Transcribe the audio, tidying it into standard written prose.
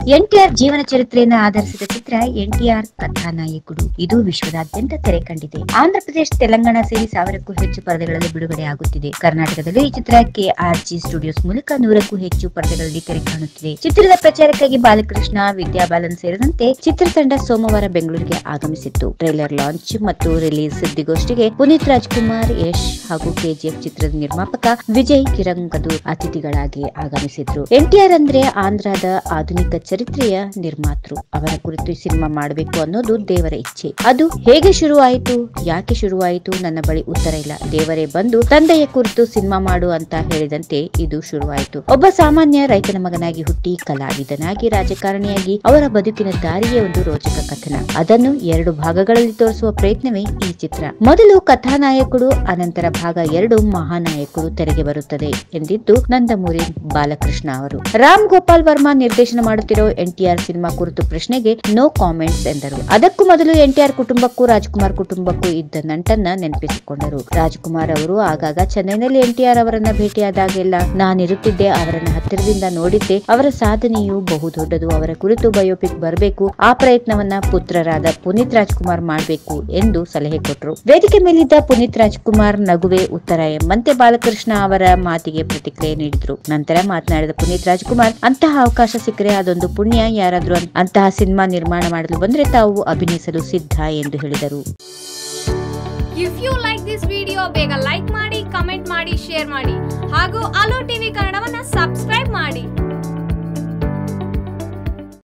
ಎನ್ಟಿಆರ್ ಜೀವನ ಚರಿತ್ರೆಯನ್ನು ಆಧರಿಸಿದ ಚಿತ್ರ ಎನ್ಟಿಆರ್ ಕಥಾನಾಯಕುಡು. ಇದು ವಿಶ್ವದಾದ್ಯಂತ ತೆರೆ ಕಂಡಿದೆ. ಆಂಧ್ರಪ್ರದೇಶ, ತೆಲಂಗಾಣ ಸೇರಿ 1000ಕ್ಕೂ ಹೆಚ್ಚು ಪರದೆಗಳಲ್ಲಿ ಬಿಡುಗಡೆ ಆಗುತ್ತಿದೆ. ಕರ್ನಾಟಕದಲ್ಲೂ ಈ ಚಿತ್ರ KRG ಸ್ಟುಡಿಯೋಸ್ ಮೂಲಕ 100ಕ್ಕೂ ಹೆಚ್ಚು ಪರದೆಗಳಲ್ಲಿ ತೆರೆ ಕಾಣುತ್ತಿದೆ. ಚಿತ್ರದ ಪ್ರಚಾರಕ್ಕಾಗಿ ಬಾಲಕೃಷ್ಣ, ವಿದ್ಯಾ ಬಾಲನ್ ಸೇರಿದಂತೆ ಚಿತ್ರತಂಡ ಸೋಮವಾರ ಬೆಂಗಳೂರಿಗೆ ಆಗಮಿಸಿತ್ತು. ಟ್ರೈಲರ್ ಲಾಂಚ್ ಮತ್ತು ರಿಲೀಸ್ ಸುದ್ದಿಗೋಷ್ಠಿಗೆ ಪುನೀತ್ ರಾಜ್ಕುಮಾರ್, ಯಶ್ ಹಾಗೂ KGF ಚಿತ್ರದ ನಿರ್ಮಾಪಕ ವಿಜಯ್ ಕಿರಂಗದೂರ್ ಅತಿಥಿಗಳಾಗಿ ಆಗಮಿಸಿದ್ರು. ಎನ್ಟಿಆರ್ ಅಂದ್ರೆ ಆಂಧ್ರದ ಆಧುನಿಕ ಚರಿತ್ರೆಯ ನಿರ್ಮಾತೃ. ಅವರ ಕುರಿತು ಸಿನಿಮಾ ಮಾಡಬೇಕು ಅನ್ನೋದು ದೇವರ ಇಚ್ಛೆ. ಅದು ಹೇಗೆ ಶುರುವಾಯಿತು, ಯಾಕೆ ಶುರುವಾಯಿತು? ನನ್ನ ಬಳಿ ಉತ್ತರ ಇಲ್ಲ. ದೇವರೇ ಬಂದು ತಂದೆಯ ಕುರಿತು ಸಿನಿಮಾ ಮಾಡು ಅಂತ ಹೇಳಿದಂತೆ ಇದು ಶುರುವಾಯಿತು. ಒಬ್ಬ ಸಾಮಾನ್ಯ ರೈತನ ಮಗನಾಗಿ ಹುಟ್ಟಿ ಕಲಾವಿದನಾಗಿ ರಾಜಕಾರಣಿಯಾಗಿ ಅವರ ಬದುಕಿನ ದಾರಿಯೇ ಒಂದು ರೋಚಕ ಕಥನ. ಅದನ್ನು 2 ಭಾಗಗಳಲ್ಲಿ ತೋರಿಸುವ ಪ್ರಯತ್ನವೇ ಈ ಚಿತ್ರ. ಮೊದಲು ಕಥಾನಾಯಕರು, ಅನಂತರ ಭಾಗ 2 ಮಹಾನಾಯಕರು ತೆರೆಗೆ ಬರುತ್ತದೆ ಎಂದಿದ್ದು ನಂದಮೂರಿ ಬಾಲಕೃಷ್ಣ ಅವರು. ರಾಮ್ ಗೋಪಾಲ್ ವರ್ಮಾ ನಿರ್ದೇಶನ ಮಾಡುತ್ತಿರೋ ಎನ್ಟಿಆರ್ ಸಿನಿಮಾ ಕುರಿತು ಪ್ರಶ್ನೆಗೆ ನೋ ಕಾಮೆಂಟ್ಸ್ ಎಂದರು. ಅದಕ್ಕೂ ಮೊದಲು ಎನ್ಟಿಆರ್ ಕುಟುಂಬಕ್ಕೂ ರಾಜ್ಕುಮಾರ್ ಕುಟುಂಬಕ್ಕೂ ಇದ್ದ ನಂಟನ್ನ ನೆನಪಿಸಿಕೊಂಡರು. ರಾಜ್ಕುಮಾರ್ ಅವರು ಆಗಾಗ ಚೆನ್ನೈನಲ್ಲಿ ಎನ್ಟಿಆರ್ ಅವರನ್ನ ಭೇಟಿಯಾದಾಗೆಲ್ಲ ನಾನಿರುತ್ತಿದ್ದೆ, ಅವರನ್ನ ಹತ್ತಿರದಿಂದ ನೋಡಿದ್ದೆ. ಅವರ ಸಾಧನೆಯು ಬಹುದೊಡ್ಡದು. ಅವರ ಕುರಿತು ಬಯೋಪಿಕ್ ಬರಬೇಕು. ಆ ಪ್ರಯತ್ನವನ್ನ ಪುತ್ರರಾದ ಪುನೀತ್ ರಾಜ್ಕುಮಾರ್ ಮಾಡಬೇಕು ಎಂದು ಸಲಹೆ ಕೊಟ್ಟರು. ವೇದಿಕೆ ಮೇಲಿದ್ದ ಪುನೀತ್ ರಾಜ್ಕುಮಾರ್ ನಗುವೆ ಉತ್ತರ ಎಂಬಂತೆ ಬಾಲಕೃಷ್ಣ ಅವರ ಮಾತಿಗೆ ಪ್ರತಿಕ್ರಿಯೆ ನೀಡಿದ್ರು. ನಂತರ ಮಾತನಾಡಿದ ಪುನೀತ್ ರಾಜ್ಕುಮಾರ್, ಅಂತಹ ಅವಕಾಶ ಸಿಕ್ಕರೆ ಅದೊಂದು ಪುಣ್ಯ. ಯಾರಾದ್ರೂ ಅಂತಹ ಸಿನಿಮಾ ನಿರ್ಮಾಣ ಮಾಡಲು ಬಂದ್ರೆ ತಾವು ಅಭಿನಯಿಸಲು ಸಿದ್ಧ ಎಂದು ಹೇಳಿದರು. If you like this video ಬೇಗ ಲೈಕ್ ಮಾಡಿ, ಕಮೆಂಟ್ ಮಾಡಿ, ಶೇರ್ ಮಾಡಿ ಹಾಗೂ ಅಲೋ ಟಿವಿ ಕನ್ನಡವನ್ನ ಸಬ್ಸ್ಕ್ರೈಬ್ ಮಾಡಿ.